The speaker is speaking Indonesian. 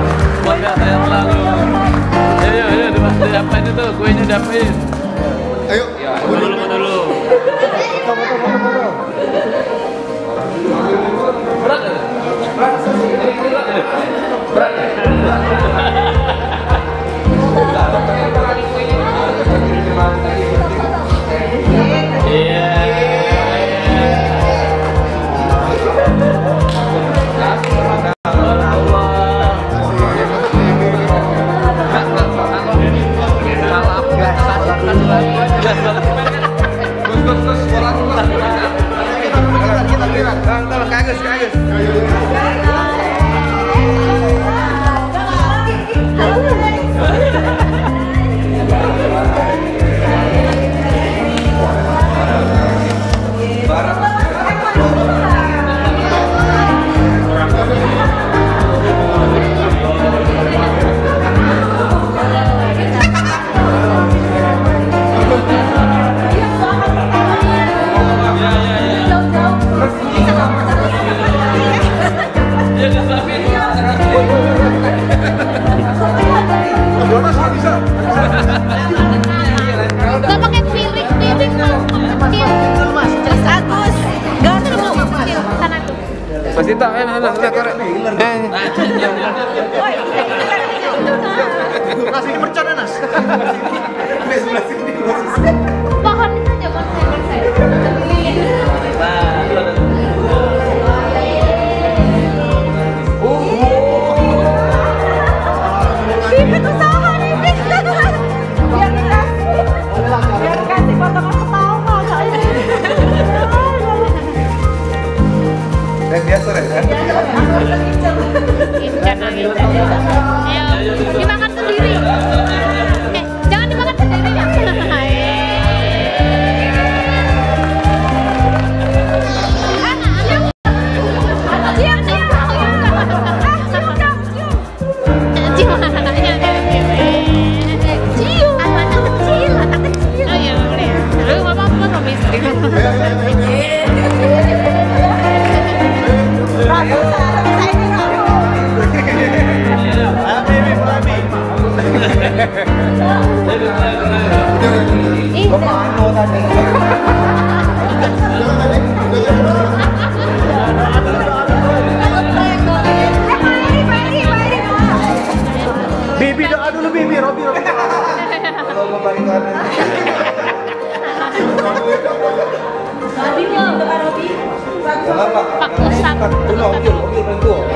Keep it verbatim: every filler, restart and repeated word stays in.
Semoga sehat selalu. Ayo, ayo, diapain itu? Kuenya diapain? Ayo. Foto dulu, foto dulu. Foto, foto, foto, foto. Berat, berat, berat, iya. Masita, eh, nah, nah, lihat korek. Eh, Kasih mercon ya, Nas. Pohon saja konsep Ayo, dimakan sendiri. Eh, jangan dimakan sendiri ya. Bibi doa dulu, Bibi, Robi, Robi. Kalau mau balik kanan. Robi, Robi. Jangan, Pak. Pak Ustadz. Tuh, Robi, Robi, Robi.